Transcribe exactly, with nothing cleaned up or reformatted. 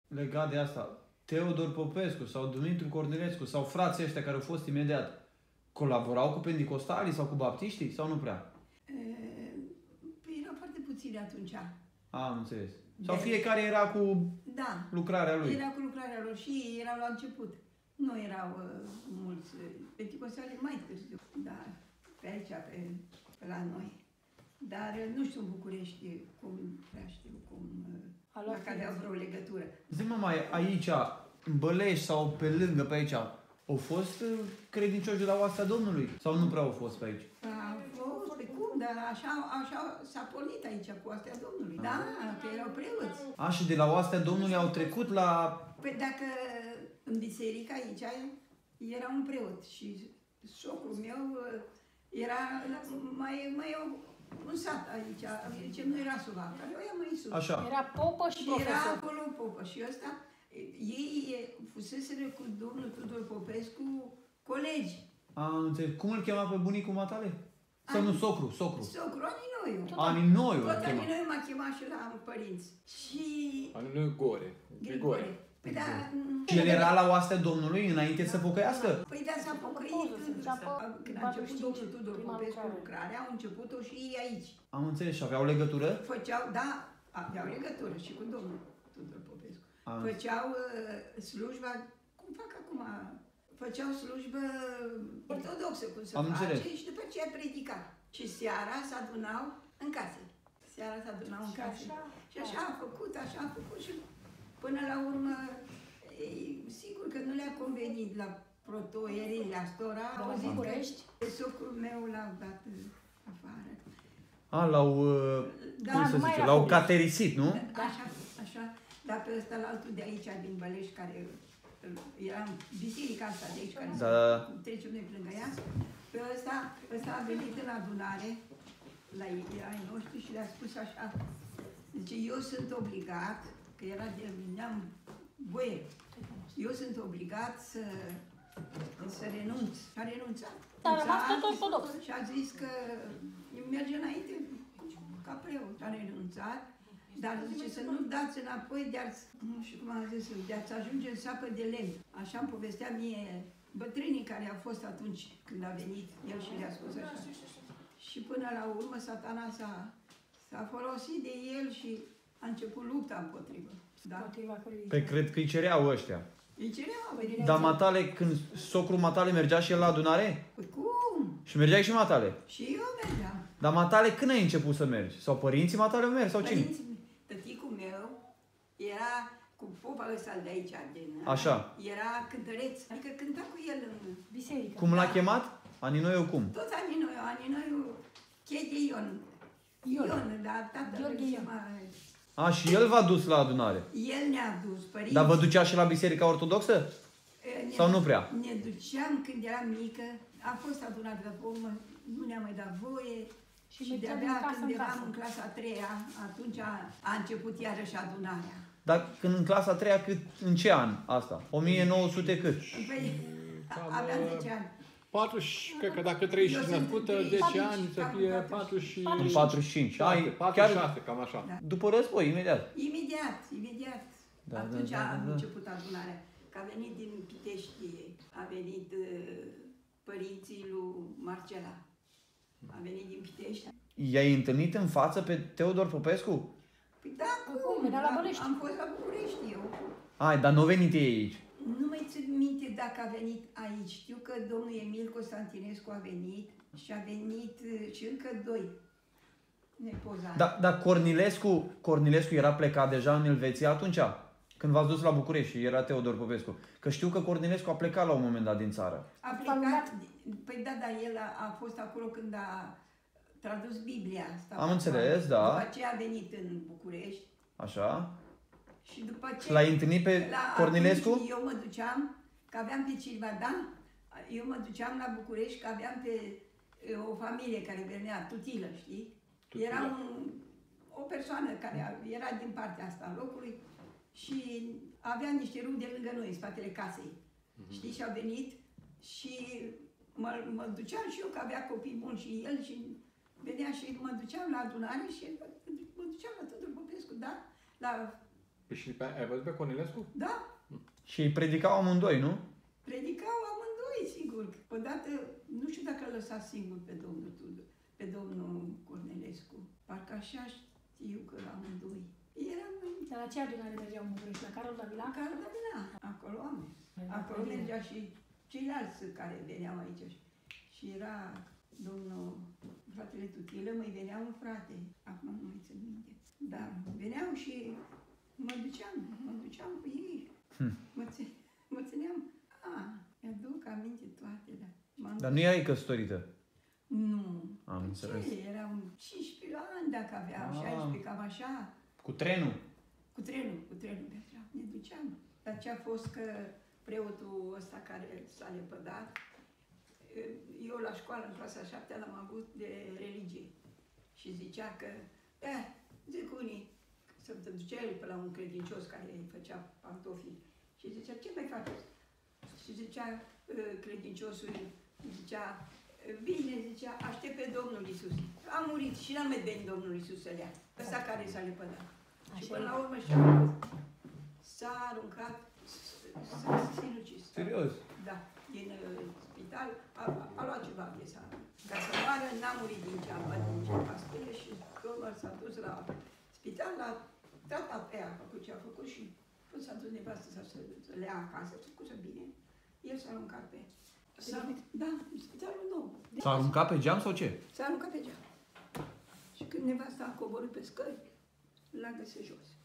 legat de asta, Teodor Popescu sau Dumitru Cornilescu sau frații ăștia care au fost imediat, colaborau cu pendicostalii sau cu baptiștii sau nu prea? Păi erau foarte puțini atunci. A, am înțeles. Sau fiecare era cu da, lucrarea lui? Era cu lucrarea lor și ei erau la început. Nu erau uh, mulți pendicostali mai târziu, dar pe aici, pe, pe la noi. Dar nu știu în București cum, prea știu cum, uh, dacă aveau vreo legătură. Zi-mă mai, aici, în Bălești sau pe lângă, pe aici, au fost credincioși de la oastea Domnului? Sau nu prea au fost pe aici? A fost, pe cum, dar așa, așa s-a pornit aici cu oastea Domnului. Da, că erau preoți. A, și de la oastea Domnului au trecut la... Păi dacă în biserică aici era un preot și socrul meu era mai, mai un sat aici, ce nu era Suvac, care o ia mai sus. Așa. Era popă și, și profesor. era acolo popă și ăsta, ei fuseseră cu domnul Tudor Popescu colegi. Am înțeles. Cum îl chema pe bunicul matale? Sau nu, socru, socru. Socru, Aninoiu. Aninoiu. Tot Aninoiu m-a chemat și la părinți. Și... Aninoiu Gore. Grigore. Păi da, și el era la oastea Domnului înainte să pocăiască? Păi da, s-a pocăit. Când a început domnul Tudor Popescu lucrarea, au început-o și ei aici. Am înțeles. Și aveau legătură? Făceau, da, aveau legătură și cu domnul Tudor Popescu. Am. Făceau uh, slujba, cum fac acum, făceau slujbă ortodoxă, cum se Am face, înțeles. și după aceea predica. Și seara se adunau în case. Seara se adunau în case. Și așa a făcut, așa a făcut și până la urmă, ei, sigur că nu le-a convenit la protoierii, la stora, au zis că socrul meu l-au dat afară. A, l-au, da, cum să zice, l-au caterisit, nu? Așa, așa, dar pe ăsta, la altul de aici, din Bălești, care era în biserica asta de aici, care da. trecem noi lângă ea, pe ăsta, ăsta a venit în adunare, la ai noștri și le-a spus așa, zice, eu sunt obligat, că era de neam voie, eu sunt obligat să, să renunț. Și a renunțat. Dar a rămas tot ortodox. Și a zis că merge înainte ca preot. A renunțat, dar zice să nu dați înapoi de-ați, nu știu cum am zis, de-ați ajunge în sapă de lemn. Așa îmi povestea mie bătrânii care au fost atunci când a venit el și le-a spus așa. Și până la urmă satana s-a folosit de el și a început lupta împotrivă. Da? Pe cred că îi cereau ăștia. Îi cereau. Dar matale, când socrul matale mergea și el la adunare? Păi cum? Și mergeai și matale? Și eu mergeam. Dar matale când ai început să mergi? Sau părinții matale au mers? Sau cine? Părinții, tăticul meu era cu popa ăsta de aici, din, așa. Era cântăreț, adică cânta cu el în biserică. Cum l-a chemat? Aninoiu cum? Tot Aninoiu, Aninoiu, Chete Ion. Ion, Ion dar tatăl îl chema... A, și el v-a dus la adunare? El ne-a dus, părinții. Dar vă ducea și la biserica ortodoxă? Ne, sau nu prea? Ne duceam când eram mică, a fost adunat la urmă, nu ne-a mai dat voie. Și, și de-abia când eram în clasa a treia, atunci a, a început iarăși adunarea. Dar când în clasa a treia, cât, în ce an asta? o mie nouă sute cât? Păi, aveam zece ani. patruzeci, cred că dacă treizeci și născută, zece ani, să fie patruzeci și cinci. În patruzeci și cinci. Ai, patruzeci și șase, cam așa. Da. După război, imediat. Imediat, imediat. Da, atunci da, da, da, da. a început adunarea. Că a venit din Pitești, a venit uh, părinții lui Marcela. A venit din Pitești. I-ai întâlnit în față pe Teodor Popescu? Păi da, cum? Era la Bălești. Am fost la București eu. Ai, dar nu au venit ei aici. Nu mai țin minte dacă a venit aici. Știu că domnul Emil Constantinescu a venit și a venit și încă doi nepozani. Da, dar Cornilescu, Cornilescu era plecat deja în Elveția atunci? Când v-ați dus la București și era Teodor Popescu. Că știu că Cornilescu a plecat la un moment dat din țară. A plecat, păi da, dar el a, a fost acolo când a tradus Biblia. Am înțeles, da. După aceea a venit în București. Așa. Și după ce... L-ai întâlnit pe la, Cornilescu? Eu mă duceam, că aveam pe Cilva, da? Eu mă duceam la București, că aveam pe o familie care venea, Tutilă, știi? Tutilă. Era un, o persoană care era din partea asta a locului și avea niște rude lângă noi, în spatele casei. Mm-hmm. Știi? Și au venit și mă, mă duceam și eu, că avea copii buni și el și venea și mă duceam la adunare și mă duceam la Tudor Popescu, da? La Păi și pe, ai văzut pe Cornilescu? Da, Și ei predicau amândoi, nu? predicau amândoi, sigur. Odată, nu știu dacă l-a lăsat singur pe domnul Tudor, pe domnul Cornilescu. Parcă așa știu că la amândoi. Eram în Dar la ce adunare mergeau în București? La Carol Davila? Carol Davila. Acolo am mers. Acolo mergea și ceilalți care veneau aici. Și era domnul, fratele Tutilă, mai venea un frate. Acum nu mai țin minte. Dar veneau și mă duceam, mă duceam cu ei. Hm. Mă, țin, mă țineam. Ah, mi-aduc aminte toate, da. M-am Dar nu erai căsătorită. Nu. Am Păi înțeles. ce? Eram cincisprezece ani dacă aveam, Ah. șaisprezece, cam așa. Cu trenul. Cu trenul, cu trenul mergeam, ne duceam. Dar ce a fost că preotul ăsta care s-a lepădat, eu la școală, în clasa a șaptea, l-am avut de religie. Și zicea că, eh, zic unii, să te ducea el pe la un credincios care îi făcea pantofii. Și zicea, ce mai faceți? Și zicea credinciosul, zicea, bine, zicea, aștept pe Domnul Iisus. A murit și n-a mai venit Domnul Iisus să le ia. Ăsta care s-a lepădat. Și până la urmă și-a făcut. S-a aruncat, s-a sinucis. Serios? Da, din uh, spital, a, a luat ceva piesa. Ca să moară, n-a murit din ce a luat din ce pastile și domnul s-a dus la spital, l-a tratat pe ea, a făcut ce a făcut și până s-a dus nevastă să, să, să le ia acasă, s-a făcut bine. El s-a aruncat pe S-a, da, în spitalul nou. S-a aruncat pe geam sau ce? S-a aruncat pe geam. Și când nevasta a coborât pe scări, l-a găsit jos.